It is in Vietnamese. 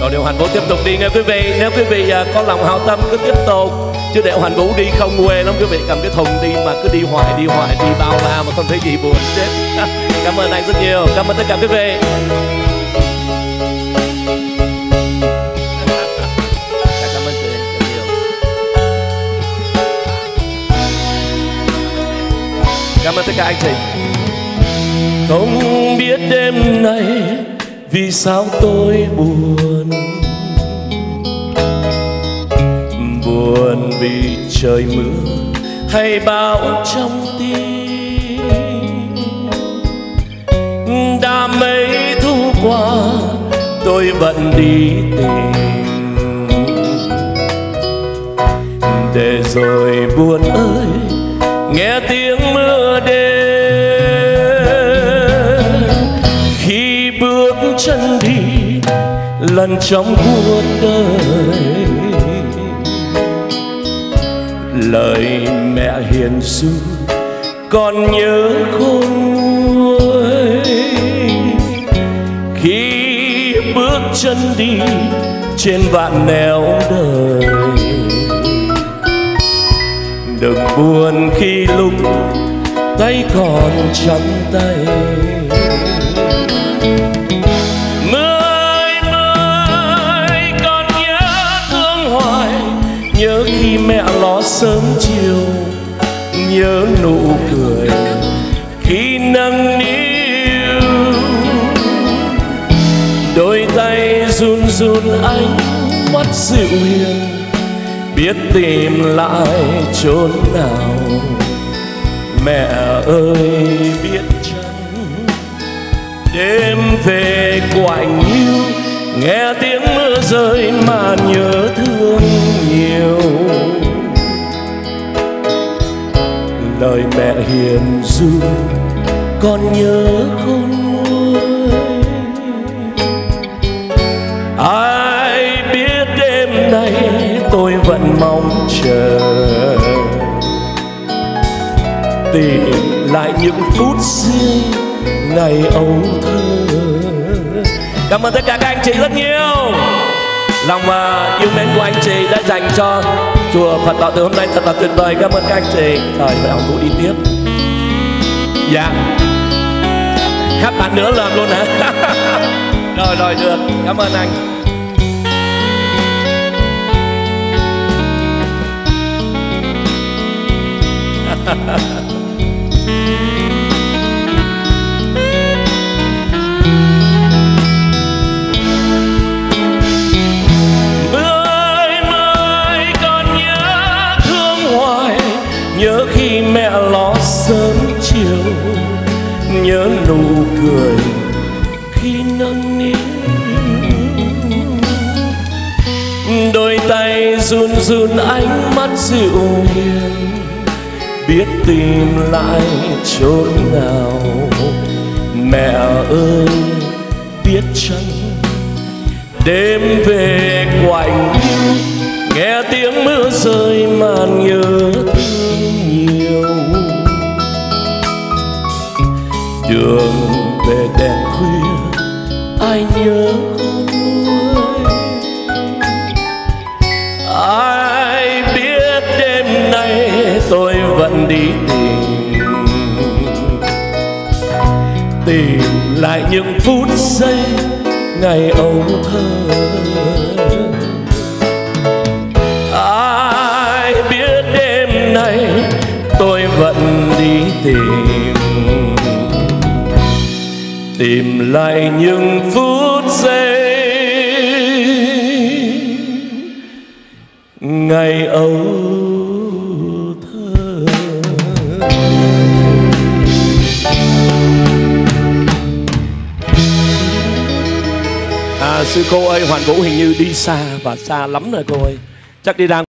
Rồi Điệu Hoàn Vũ tiếp tục đi nghe quý vị. Nếu quý vị có lòng hào tâm cứ tiếp tục, chứ Điệu Hoàn Vũ đi không quê lắm quý vị. Cầm cái thùng đi mà cứ đi hoài đi bao la mà không thấy gì buồn chết. Cảm ơn anh rất nhiều, cảm ơn tất cả quý vị. Cảm ơn chị rất nhiều. Cảm ơn tất cả anh chị. Không biết đêm nay vì sao tôi buồn, buồn vì trời mưa hay bão trong tim. Đã mấy thu qua tôi vẫn đi tìm, để rồi buồn ơi nghe tiếng mưa đêm. Khi bước chân đi lần trong cuộc đời, lời mẹ hiền ru còn nhớ khôn nguôi. Khi bước chân đi trên vạn nẻo đời, đừng buồn khi lúc tay còn trắng tay. Mưa ơi còn nhớ thương hoài, nhớ khi mẹ lo sớm chiều, nhớ nụ cười khi nâng niu. Đôi tay run run ánh mắt dịu hiền, biết tìm lại chốn nào. Mẹ ơi biết chăng đêm về quạnh hiu, nghe tiếng mưa rơi mà nhớ thương nhiều. Lời mẹ hiền ru còn nhớ khôn nguôi. Ai biết đêm nay tôi vẫn mong chờ, tìm lại những phút giây ngày ấu thơ. Cảm ơn tất cả các anh chị rất nhiều. Lòng yêu mến của anh chị đã dành cho chùa Phật Bảo Từ hôm nay thật là tuyệt vời. Cảm ơn các anh chị. Rồi Điệu Hoàn Vũ đi tiếp. Dạ, hát bạn nữa làm luôn hả? Rồi được, cảm ơn anh. Mưa ơi còn nhớ thương hoài, nhớ khi mẹ lo sớm chiều, nhớ nụ cười khi nâng niu. Đôi tay run run ánh mắt dịu hiền, biết tìm lại chốn nào. Mẹ ơi biết chăng đêm về quạnh hiu, nghe tiếng mưa rơi mà nhớ thương nhiều. Đường về đèn khuya ai nhớ khôn nguôi. Ai biết đêm nay tôi vẫn đi tìm lại những phút giây ngày ấu thơ. Ai biết đêm nay tôi vẫn đi tìm lại những phút giây ngày ấu thơ. Sư cô ơi, Hoàn Vũ hình như đi xa và xa lắm rồi cô ơi. Chắc đi đang